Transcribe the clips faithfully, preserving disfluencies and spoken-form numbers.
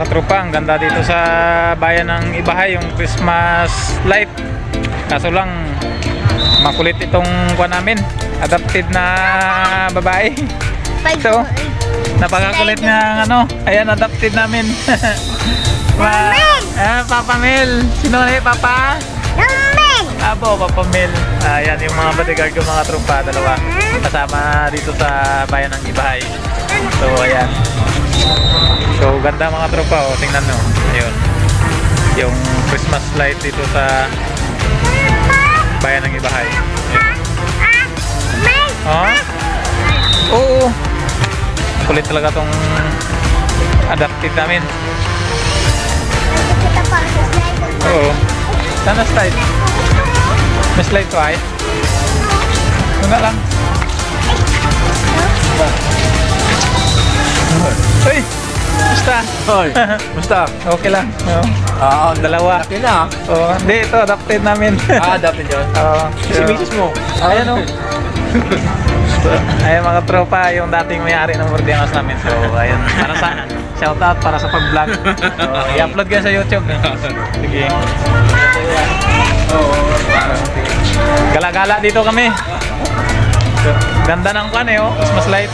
mga katropa, ang ganda dito sa bayan ng Ibahay, yung Christmas light. Kaso lang makulit itong kuha namin, adopted na babae. So, napakakulit nga ano, ayan, adopted namin. Ma ah, Papa Mel. Sino na eh, Papa? Mel. Abo, Papa Mel. Ayan yung mga bodyguard ko, mga tropa, dalawa. Kasama dito sa bayan ng Ibahay. So, ayan. So, ganda mga tropa, oh. Tingnan nyo. Ayun. Yung Christmas light dito sa bayan ng Ibahay. Ayun. Oh? Oo. Kulit talaga tong adopted namin. Oo. Sana slide. May slide to ay? Tuna lang. Uy! Basta? Hoy! Basta? Okay lang. Oo. Oo, Dalawa. laki na. Oo. Hindi, ito adopted namin. Ah, adopted yun? Oo. Si misis mo? Ayan o. Ayan mga tropa, yung dating may-ari ng Bordiangos namin. So, ayun. Para sa shoutout, para sa pag-vlog. So, i-upload ko sa YouTube. Sige. Gala-gala dito kami. Ganda ng kan eh, oh. Christmas light.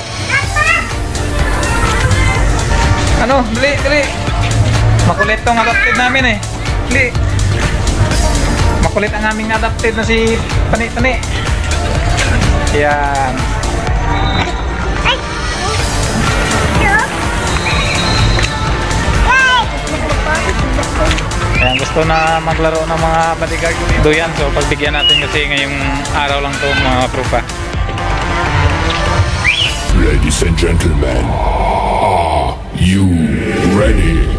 Ano? Dali, dali. Makulit tong adopted namin eh. Dali. Makulit ang aming adopted na si Pani-Pani. Yan. Ayan, gusto na maglaro ng mga bodyguard dito yan. So pagbigyan natin kasi ngayong araw lang to mga tropa. Ladies and gentlemen, are you ready?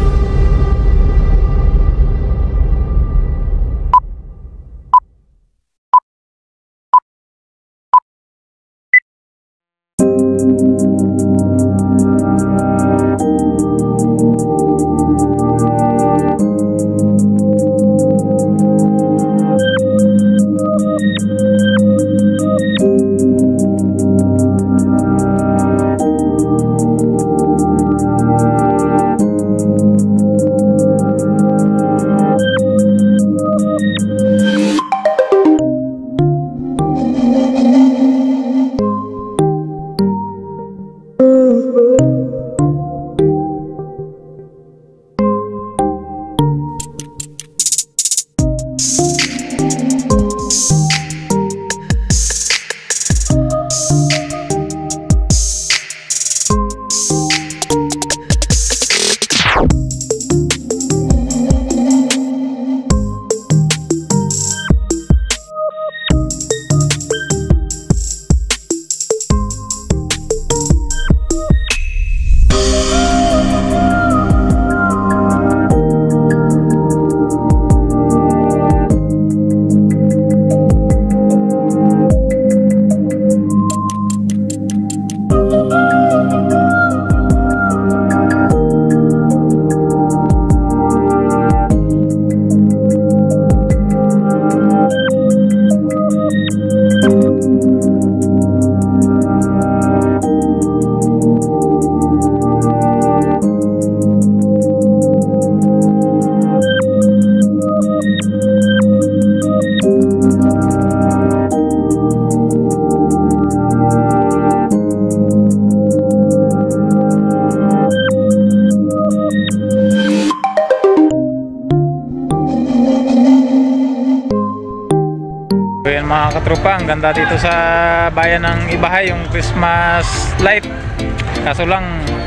Ayan mga katropa, ang ganda dito sa bayan ng Ibahay, yung Christmas light. Kaso lang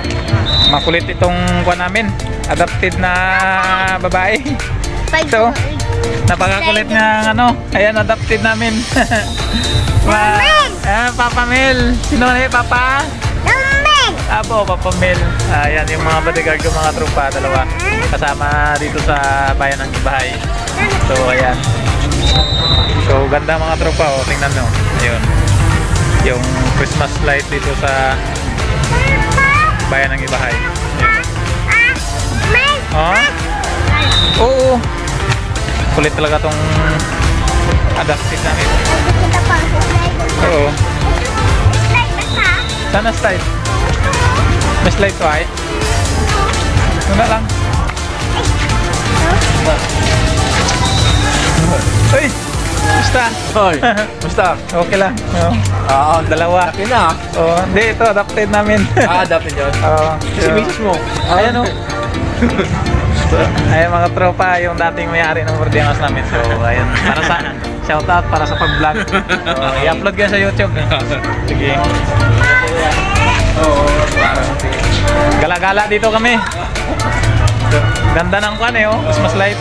makulit itong kuha namin, adopted na babae. So, napakakulit nga ano, ayan, adopted namin. Ma ah, Papa Mel. Sino na eh, Papa? Mel. Abo, Papa Mel. Ayan yung mga bodyguard ko, mga tropa, dalawa. Kasama dito sa bayan ng Ibahay. So, ayan. So, ganda mga tropa, oh. Tingnan nyo. Ayun. Yung Christmas light dito sa bayan ng Ibahay. Ayun. Oh? Oo. Kulit talaga tong adopted namin. Oo. Sana slide. May slide to ay? Tuna lang. Uy! Basta! Hoy, musta? Okay lang. Oh. Ah, Dalawa. laki na. Oh, hindi, ito, adopted namin. Ah, dapat yun. Oo. Si misis mo. Ayan o. Ayan mga tropa, yung dating may-ari ng Bordianos namin. So, ayun, para sa shoutout para sa pag-vlog. So, i-upload ka sa YouTube. Sige. Oo. Gala-gala dito kami. Ganda ng kwan eh, oh. Christmas light.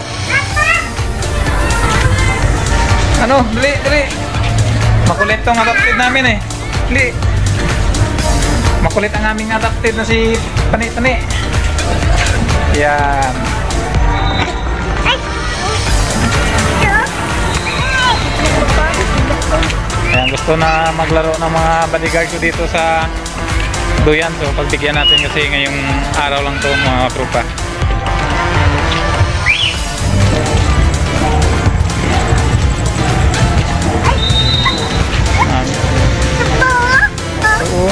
Ano? Dali, dali. Makulit tong adopted namin eh. Dali. Makulit ang aming adopted na si Pani-Pani. Yan. Ayan, gusto na maglaro ng mga bodyguard ko dito sa Duyan. So, pagbigyan natin kasi ngayong araw lang to mga tropa. Oo.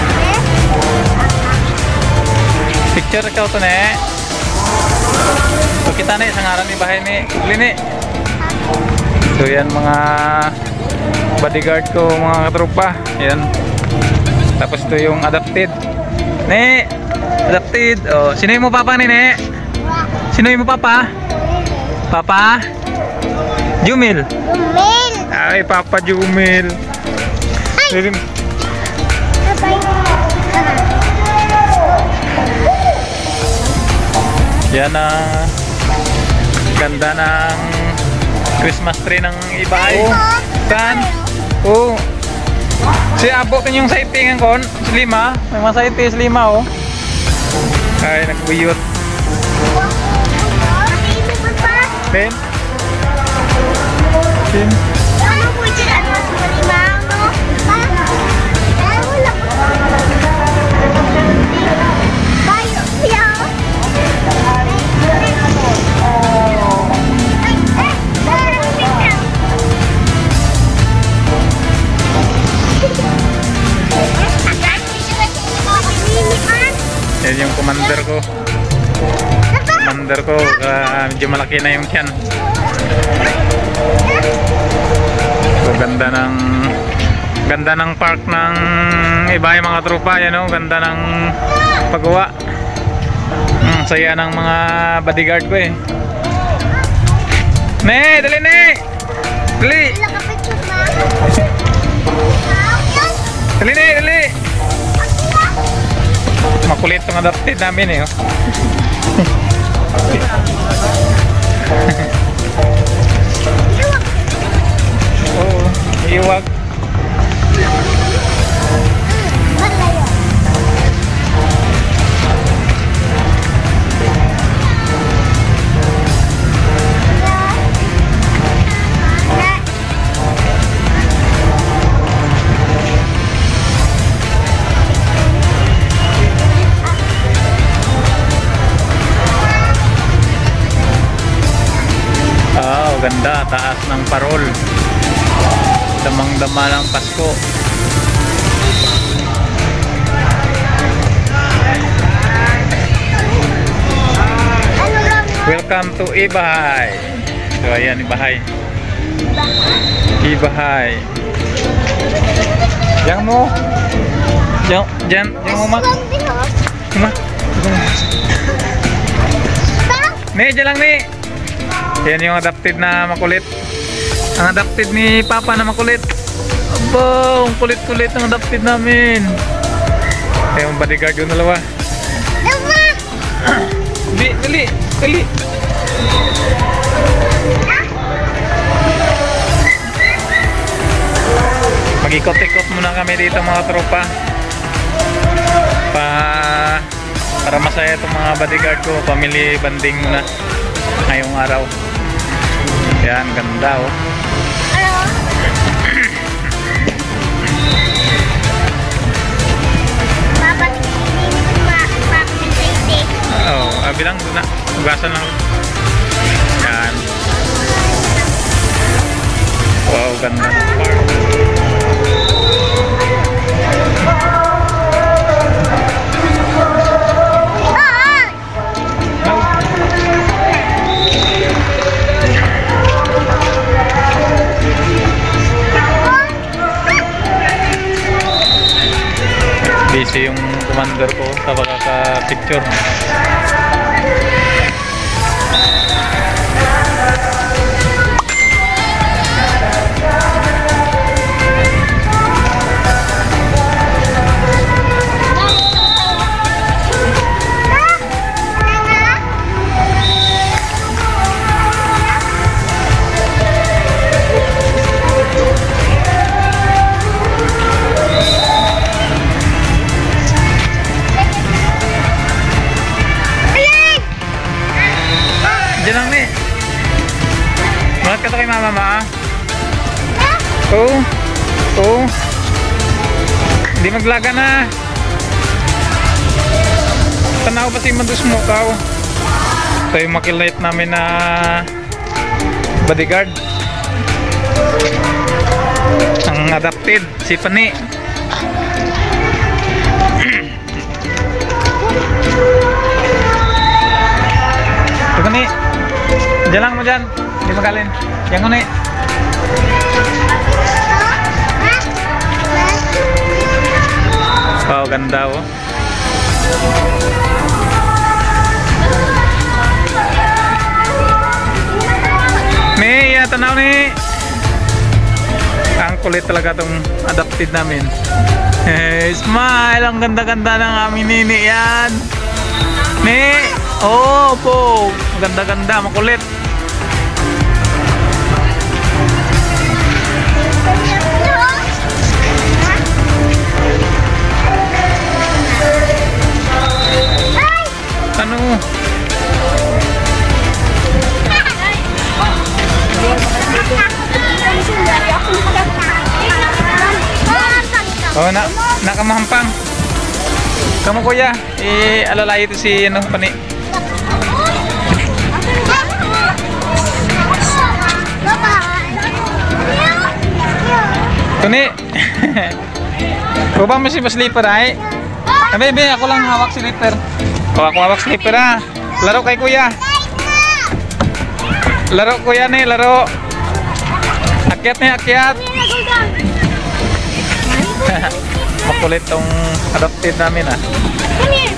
Picture ikaw to ne. So, kita ne, isang araw ni bahay ni Lini. So, yan mga bodyguard ko mga tropa. Yan. Tapos ito yung adopted. Ne, adopted. Oh, sino yung mo papa ni ne? Sino yung mo papa? Papa? Jumil. Jumil. Ay, Papa Jumil. Ay. Yan ang ganda ng Christmas tree ng iba ay. Saan? Oh. Si Abo kan yung sightingan kon, si Lima, may mga sighting si Lima oh. Ay nagbuyot. Ben? Ben? Ano po dyan? Ano mas malimang, no? Ay, wala po. Bayo, siya. Yan yung commander ko. Commander ko, uh, medyo malaki na yung tiyan. So, ganda ng ganda ng park ng iba yung mga tropa, yan o, ganda ng paggawa. Hmm, saya ng mga bodyguard ko eh. Ne, dali ne! Dali! Dali ne, dali! Makulit itong adopted namin eh. Oh. Oo, iwag. Oh, ganda, taas ng parol. Damang-dama ng Pasko. Welcome to Ibahay. So ayan, Ibahay. Ibahay. Yang mo. Yang, yang, yang mo ma. Ma. Nih, jalan nih. Yan yung adopted na makulit. Ang adopted ni Papa na makulit. Aba, ang kulit-kulit ng adopted namin. Kaya yung bodyguard yung dalawa. Dali, dali, dali. Mag-ikot-ikot muna kami dito mga tropa. Pa, para masaya itong mga bodyguard ko. Family banding muna ngayong araw. Yan, ganda oh. Oh, ah, bilang na, ugasan lang. Yan. Wow, ganda. commander ko sa pagkaka-picture. Diyan lang, Mi. Malat ka to kay mama, ma. Oo. Oo. Hindi maglaga na. Tanaw pa si Mandus mo, kao. Ito yung makilate namin na bodyguard. Ang adapted, si Pani. Ito, Pani. Diyan lang mo dyan. Hindi magalin. Yan ko, Ni. Wow, ganda, oh. Ni, ya, tanaw, Ni. Ang kulit talaga tong adapted namin. Hey, smile. Ang ganda-ganda ng aming nini yan. Ni. Oh, po. Ganda-ganda. Makulit. Ano? Oh, na nakamahampang. Kamu kuya, eh alalay ito si ano Pani. Tuni. Kuba mo si slipper ay. Ah, bebe, ako lang hawak slipper. Oh, ako hawak slipper ah. Laro kay kuya. Laro kuya ni, laro. Akyat ni, akyat. Makulit tong adopted namin ah. Come here.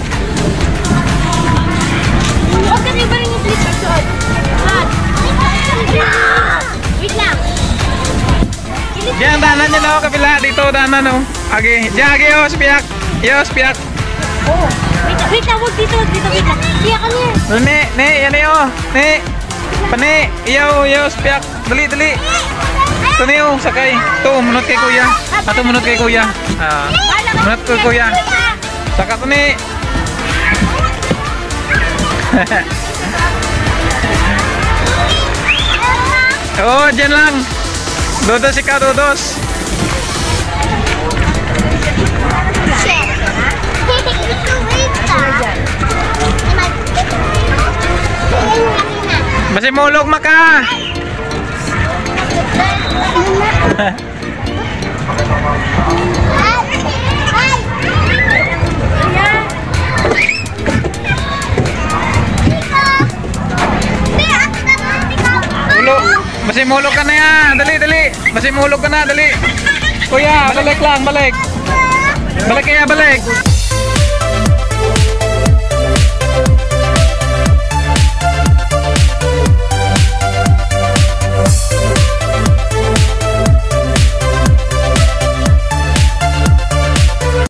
Huwag ka niyo ba rin yung slipper suot? Hot. Wait lang. Diyan, danan niya na kabila. Dito, danan o. Agi, diyan, agi, yos, piyak. Yos, piyak. Oh. Wait, wait lang, huwag dito, dito, wait lang. Siya ka niya. Ne, ne, yan eh o. Ne. Pani, iyaw, yos, piyak. Dali, dali. Ito na yun, sakay. Ito, munot kay kuya. Ito, munot kay kuya. Ah, munot kay kuya. Saka ito ni. Oh, dyan lang. Dodos ikaw, dodos. Masih mulog maka. Ulo, masih mulog ka na yan. Dali, dali. Masih mulog ka na, dali. Kuya, balik lang, balik. Balik kaya, balik.